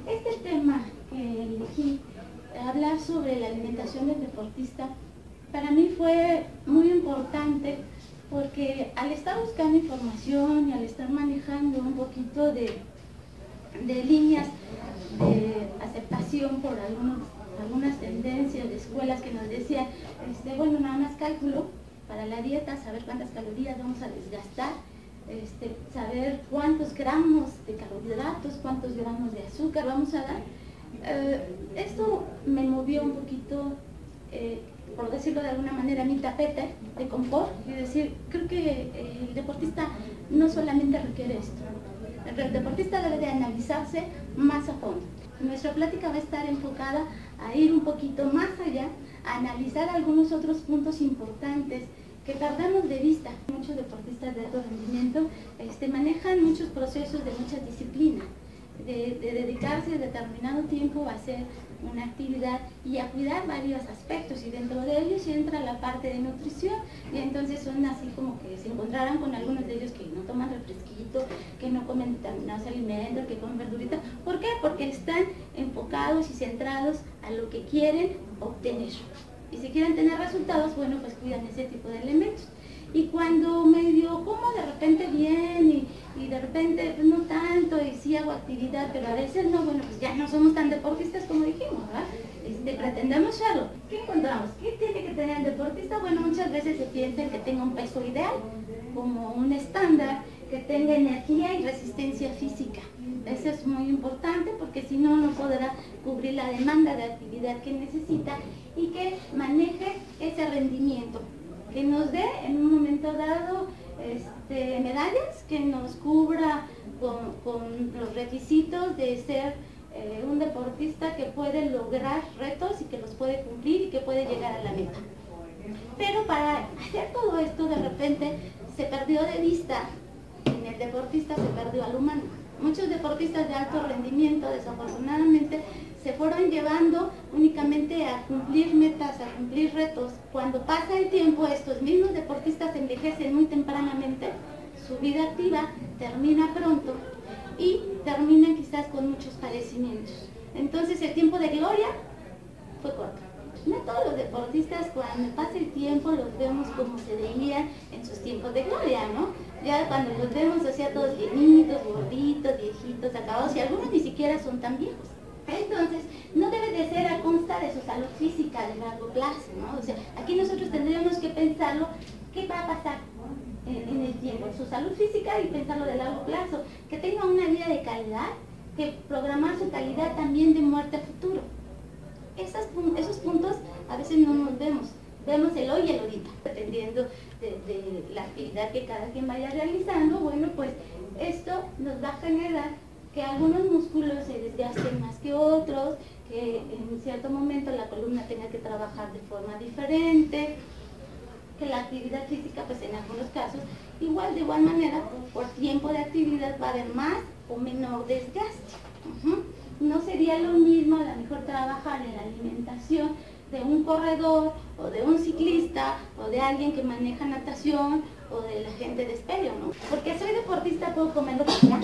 Este tema que elegí, hablar sobre la alimentación del deportista, para mí fue muy importante porque al estar buscando información y al estar manejando un poquito de líneas de aceptación por algunas tendencias de escuelas que nos decían, bueno, nada más cálculo para la dieta, saber cuántas calorías vamos a desgastar, saber cuántos gramos de carbohidratos, cuántos gramos de azúcar vamos a dar. Esto me movió un poquito, por decirlo de alguna manera, mi tapete de confort, y decir, creo que el deportista no solamente requiere esto, el deportista debe de analizarse más a fondo. Nuestra plática va a estar enfocada a ir un poquito más allá, a analizar algunos otros puntos importantes que perdemos de vista. Muchos deportistas de alto rendimiento manejan muchos procesos de mucha disciplina, de dedicarse a determinado tiempo a hacer una actividad y a cuidar varios aspectos, y dentro de ellos entra la parte de nutrición, y entonces son así como que se encontrarán con algunos de ellos que no toman refresquito, que no comen determinados alimentos, que comen verdurita. ¿Por qué? Porque están enfocados y centrados a lo que quieren obtener, y si quieren tener resultados, bueno, pues cuidan ese tipo de elementos. Y cuando medio como de repente bien y de repente pues no tanto, y sí hago actividad, pero a veces no, bueno, pues ya no somos tan deportistas como dijimos, ¿verdad? Pretendemos serlo. ¿Qué encontramos? ¿Qué tiene que tener el deportista? Bueno, muchas veces se piensa en que tenga un peso ideal, como un estándar, que tenga energía y resistencia física. Eso es muy importante porque si no, no podrá cubrir la demanda de actividad que necesita, y que maneje ese rendimiento, que nos dé en un momento dado medallas, que nos cubra con los requisitos de ser un deportista que puede lograr retos y que los puede cumplir y que puede llegar a la meta. Pero para hacer todo esto, de repente se perdió de vista, en el deportista se perdió al humano. Muchos deportistas de alto rendimiento, desafortunadamente, se fueron llevando únicamente a cumplir metas, a cumplir retos. Cuando pasa el tiempo, estos mismos deportistas envejecen muy tempranamente, su vida activa termina pronto y terminan quizás con muchos padecimientos. Entonces el tiempo de gloria fue corto. No todos los deportistas, cuando pasa el tiempo, los vemos como se veían en sus tiempos de gloria, ¿no? Ya cuando los vemos, o sea, todos llenitos, gorditos, viejitos, acabados, y algunos ni siquiera son tan viejos. Entonces, no debe de ser a consta de su salud física de largo plazo, ¿no? O sea, aquí nosotros tendríamos que pensarlo, ¿qué va a pasar en el tiempo? Su salud física, y pensarlo de largo plazo, que tenga una vida de calidad, que programar su calidad también de muerte a futuro. Esos puntos a veces no nos vemos el hoy y el ahorita, dependiendo de la actividad que cada quien vaya realizando. Bueno, pues esto nos va a generar que algunos músculos se desgasten más que otros, que en cierto momento la columna tenga que trabajar de forma diferente, que la actividad física, pues en algunos casos, de igual manera, por tiempo de actividad va a haber más o menor desgaste. No sería lo mismo, a lo mejor, trabajar en la alimentación de un corredor, o de un ciclista, o de alguien que maneja natación, o de la gente de espelio, ¿no? Porque soy deportista, puedo comer lo que quiera,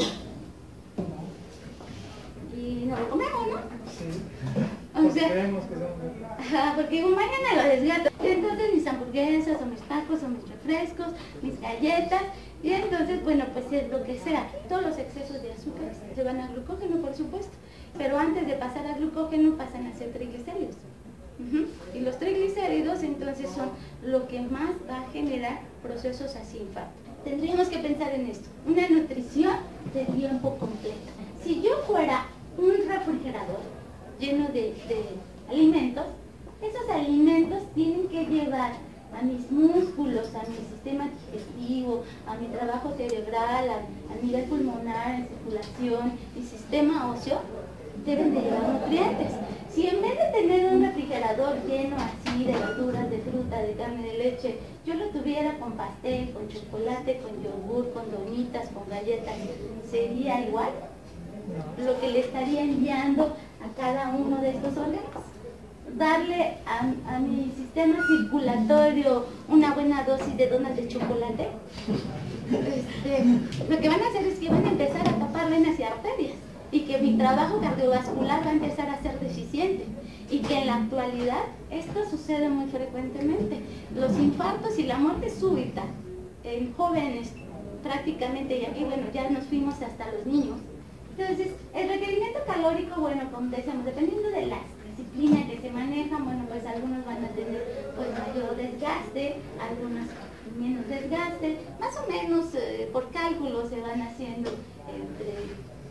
y no lo comemos, ¿no? Sí. O sea, porque mañana lo desgasto. Entonces mis hamburguesas, o mis tacos, o mis refrescos, mis galletas, y entonces, bueno, pues es lo que sea. Todos los excesos de azúcar se van a glucógeno, por supuesto, pero antes de pasar a glucógeno pasan a ser triglicéridos. Y los triglicéridos entonces son lo que más va a generar procesos así infarto. Tendríamos que pensar en esto, una nutrición de tiempo completo. Si yo fuera un refrigerador lleno de alimentos, esos alimentos tienen que llevar a mis músculos, a mi sistema digestivo, a mi trabajo cerebral, a nivel pulmonar, en circulación y sistema óseo, deben de llevar nutrientes. Si en vez de tener un refrigerador lleno así de verduras, de fruta, de carne, de leche, yo lo tuviera con pastel, con chocolate, con yogur, con donitas, con galletas, ¿sería igual? Lo que le estaría enviando a cada uno de estos órganos. Darle a mi sistema circulatorio una buena dosis de donas de chocolate. Lo que van a hacer es que van a empezar a tapar venas y arterias. y que mi trabajo cardiovascular va a empezar a ser deficiente. Y que en la actualidad esto sucede muy frecuentemente. Los infartos y la muerte súbita en jóvenes prácticamente, y aquí bueno, ya nos fuimos hasta los niños. Entonces, el requerimiento calórico, bueno, como decíamos, dependiendo de la disciplina que se maneja, bueno, pues algunos van a tener pues mayor desgaste, algunos menos desgaste, más o menos por cálculo se van haciendo entre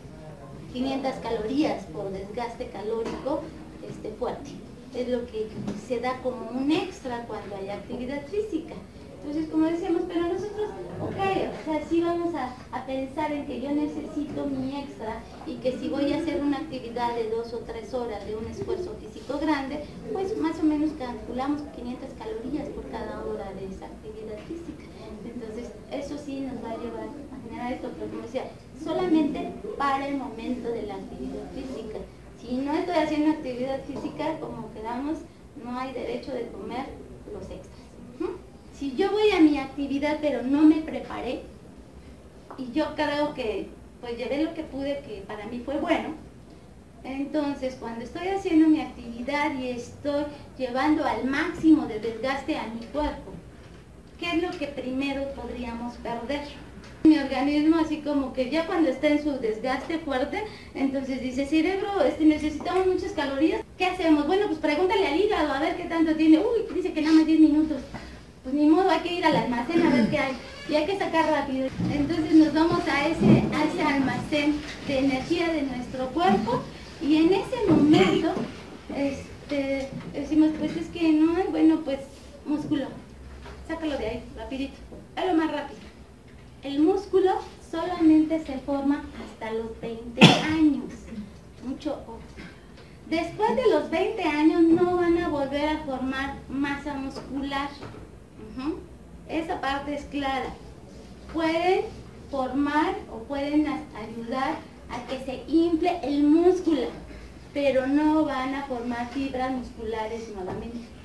500 calorías por desgaste calórico fuerte. Es lo que se da como un extra cuando hay actividad física. Entonces, como decíamos, pero nosotros, ok, o sea, sí vamos a pensar en que yo necesito mi extra y que si voy a hacer una actividad de 2 o 3 horas de un esfuerzo físico grande, pues más o menos calculamos 500 calorías por cada hora de esa actividad física. Entonces, eso sí nos va a llevar a generar esto, pero como decía, solamente para el momento de la actividad física. Si no estoy haciendo actividad física, como quedamos, no hay derecho de comer los extras. Si yo voy a mi actividad pero no me preparé, y yo creo que pues llevé lo que pude, que para mí fue bueno, entonces cuando estoy haciendo mi actividad y estoy llevando al máximo de desgaste a mi cuerpo, ¿qué es lo que primero podríamos perder? Mi organismo así como que ya cuando está en su desgaste fuerte, entonces dice, cerebro, necesitamos muchas calorías, ¿qué hacemos? Bueno, pues pregúntale al hígado a ver qué tanto tiene. Uy, dice que nada más 10 minutos. Pues ni modo, hay que ir al almacén a ver qué hay. Y hay que sacar rápido. Entonces nos vamos a ese almacén de energía de nuestro cuerpo y en ese momento decimos, pues es que no hay, bueno, pues músculo. Sácalo de ahí, rapidito. Hazlo más rápido. El músculo solamente se forma hasta los 20 años. Mucho ojo. Después de los 20 años no van a volver a formar masa muscular. Esa parte es clara. Pueden formar o pueden ayudar a que se infle el músculo, pero no van a formar fibras musculares nuevamente.